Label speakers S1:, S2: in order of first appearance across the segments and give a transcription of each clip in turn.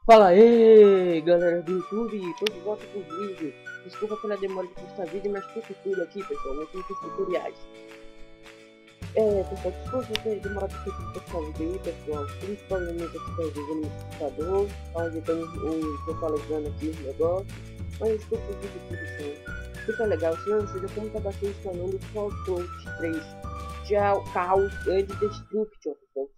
S1: Fala aí, galera do YouTube, tô de volta com o vídeo. Desculpa pela demora de postar vídeo, mas tô com tudo aqui, pessoal, eu tenho os tutoriais. Pessoal, desculpa ter demorado para postar vídeo aí, pessoal. Tem problemas aqui pra resolver no computador, onde tem tô atualizando aqui os negócios. Mas desculpa o vídeo aqui, pessoal. Fica legal, senão você já como tá bastante instalando o Fallout 3. Já o Chaos and Destruction, pessoal.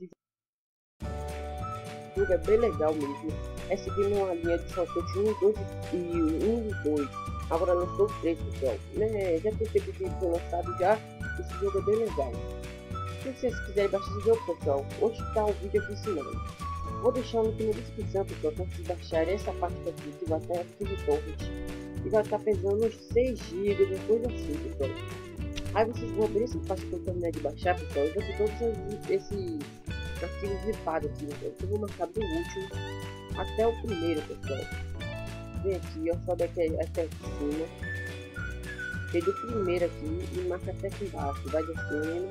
S1: O jogo é bem legal mesmo. É seguindo uma linha de Fallout 1, 2 e 1 e 2. Agora lançou o 3, pessoal. Já percebi que foi lançado já. Esse jogo é bem legal. Se vocês quiserem baixar esse jogo, pessoal, onde está o vídeo aqui ensinando. Vou deixar o link na descrição, pessoal, para vocês baixarem essa parte aqui que vai estar aqui no torrent. E vai estar pesando uns 6 GB, uma coisa assim, pessoal. Aí vocês vão abrir essa parte que eu terminar de baixar, pessoal, e vai ter todos esses arquivos zipados aqui, pessoal. Eu vou marcar do último até o primeiro, pessoal. Vem aqui, ó, sobe até aqui em cima. Vem do primeiro aqui e marca até aqui embaixo. Vai descendo.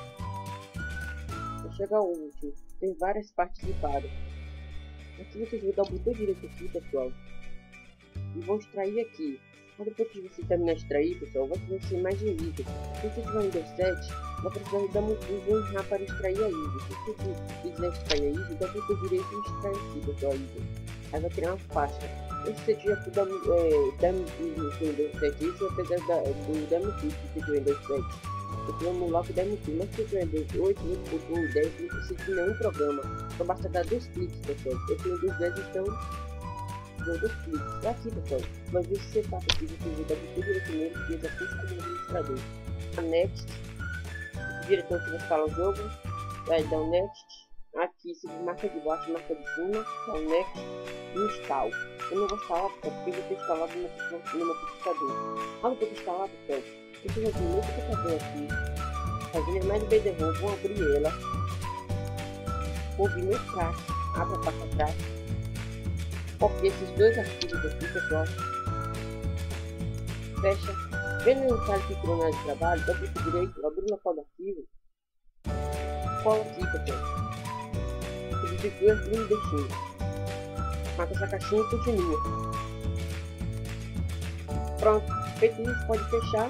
S1: Vai chegar ao último. Tem várias partes zipadas. Aqui vocês vão dar o botão direito aqui, pessoal. E vão extrair aqui. Quando depois que você terminar de extrair, pessoal, vai ser mais um vídeo. Se você tiver um Windows 7, vai precisar dar um pulo para extrair a ISO. Se você quiser extrair a ISO, dá o botão direito e extrai aqui, pessoal, a ISO. Aí vai criar uma faixa. E se você tiver o Windows 7, isso vai pegar do Damnfuse que você tiver Windows 7. Você vai emular com o Damnfuse, mas se você tiver Windows 8, 8.1, 10, não precisa de nenhum programa. Só basta dar 2 cliques, pessoal. Eu tenho Windows 10, então dou 2 cliques. Aqui, pessoal, vai ver se você tá aqui, você vai dar tudo direito mesmo, e exercício como administrador. A Next, o diretor que vai instalar o jogo, vai dar o Next. Aqui, se marca de baixo, marca de cima, dá o Next e install. Eu não vou instalar, pessoal, porque eu vou ter instalado no meu computador. Quando eu instalar, pessoal, eu vou abrir meu computador aqui, fazendo mais de BD-ROM, vou abrir ela, vou vir no crack, abre a pasta crack. Copie esses dois arquivos aqui, pessoal. Fecha. Vendo no site de cronário de trabalho, dá clique direito, abrir o local do arquivo. Cola aqui, pessoal. Substitui aqui no destino. Marca essa caixinha e continua. Pronto. Feito isso, pode fechar.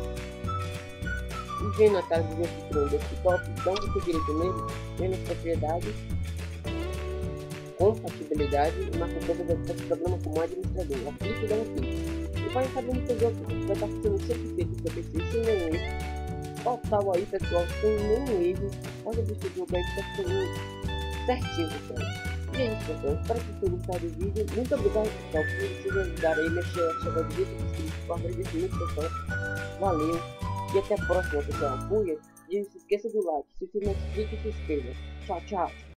S1: E vendo a tela de desktop, dá um clique direito nele, vendo as propriedades. Compatibilidade e marca toda o programa como administrador. Aplique e dá um clique. E vai sabendo que o jogo vai estar funcionando sempre feito no seu PC sem nenhum erro. Total aí, pessoal, sem nenhum erro. Pode ver que o jogo aí está funcionando certinho, pessoal. E é isso, pessoal. Espero que vocês tenham gostado do vídeo. Muito obrigado, pessoal, por vocês me ajudarem aí a mexer a chegada do vídeo. Agradeço muito, pessoal. Valeu. E até a próxima, pessoal. Fui. E não se esqueça do like. Se você não é inscrito, se inscreva. Tchau, tchau.